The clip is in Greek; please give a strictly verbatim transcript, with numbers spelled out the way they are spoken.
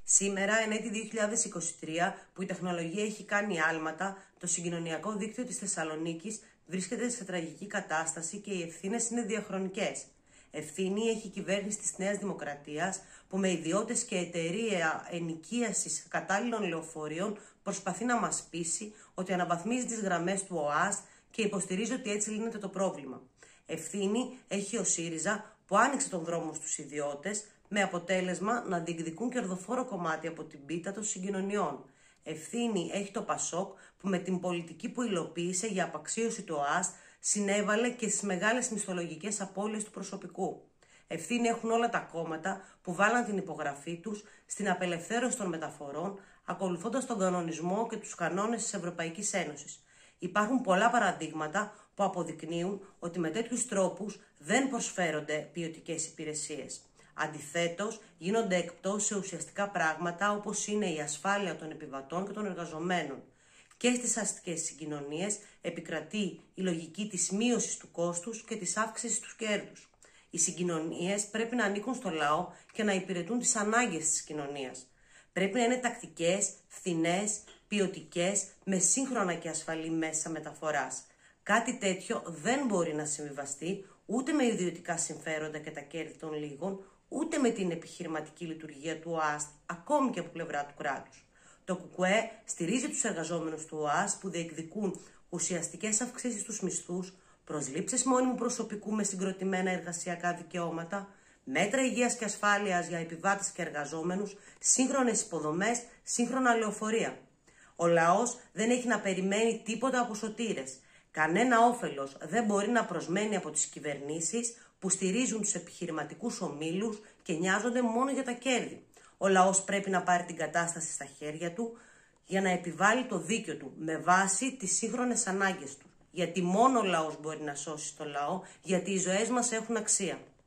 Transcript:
Σήμερα, εν έτη δύο χιλιάδες είκοσι τρία, που η τεχνολογία έχει κάνει άλματα, το συγκοινωνιακό δίκτυο της Θεσσαλονίκης βρίσκεται σε τραγική κατάσταση και οι ευθύνες είναι διαχρονικές. Ευθύνη έχει η κυβέρνηση της Νέας Δημοκρατίας, που με ιδιώτες και εταιρεία ενοικίασης κατάλληλων λεωφορείων προσπαθεί να μας πείσει ότι αναβαθμίζει τις γραμμές του ΟΑΣΤ και υποστηρίζει ότι έτσι λύνεται το πρόβλημα. Ευθύνη έχει ο ΣΥΡΙΖΑ, που άνοιξε τον δρόμο στους ιδιώτες, με αποτέλεσμα να διεκδικούν κερδοφόρο κομμάτι από την πίτα των συγκοινωνιών. Ευθύνη έχει το ΠΑΣΟΚ, που με την πολιτική που υλοποίησε για απαξίωση του ΟΑΣΤ συνέβαλε και στις μεγάλες μισθολογικές απώλειες του προσωπικού. Ευθύνη έχουν όλα τα κόμματα που βάλαν την υπογραφή τους στην απελευθέρωση των μεταφορών, ακολουθώντας τον κανονισμό και τους κανόνες της Ευρωπαϊκής Ένωσης. Υπάρχουν πολλά παραδείγματα που αποδεικνύουν ότι με τέτοιους τρόπους δεν προσφέρονται ποιοτικές υπηρεσίες. Αντιθέτως, γίνονται εκπτώσεις σε ουσιαστικά πράγματα όπως είναι η ασφάλεια των επιβατών και των εργαζομένων. Και στις αστικές συγκοινωνίες επικρατεί η λογική της μείωσης του κόστους και της αύξησης του κέρδους. Οι συγκοινωνίες πρέπει να ανήκουν στο λαό και να υπηρετούν τις ανάγκες της κοινωνίας. Πρέπει να είναι τακτικές, φθηνές, ποιοτικές, με σύγχρονα και ασφαλή μέσα μεταφοράς. Κάτι τέτοιο δεν μπορεί να συμβιβαστεί ούτε με ιδιωτικά συμφέροντα και τα κέρδη των λίγων, ούτε με την επιχειρηματική λειτουργία του ΟΑΣΤ, ακόμη και από πλευρά του κράτους. Το ΚΚΕ στηρίζει τους εργαζόμενους του ΟΑΣΤ που διεκδικούν ουσιαστικές αυξήσεις στους μισθούς, προσλήψεις μόνιμου προσωπικού με συγκροτημένα εργασιακά δικαιώματα, μέτρα υγείας και ασφάλειας για επιβάτες και εργαζόμενους, σύγχρονες υποδομές, σύγχρονα λεωφορεία. Ο λαός δεν έχει να περιμένει τίποτα από σωτήρες. Κανένα όφελος δεν μπορεί να προσμένει από τις κυβερνήσεις που στηρίζουν τους επιχειρηματικούς ομίλους και νοιάζονται μόνο για τα κέρδη. Ο λαός πρέπει να πάρει την κατάσταση στα χέρια του για να επιβάλλει το δίκιο του με βάση τις σύγχρονες ανάγκες του. Γιατί μόνο ο λαός μπορεί να σώσει το λαό, γιατί οι ζωές μας έχουν αξία.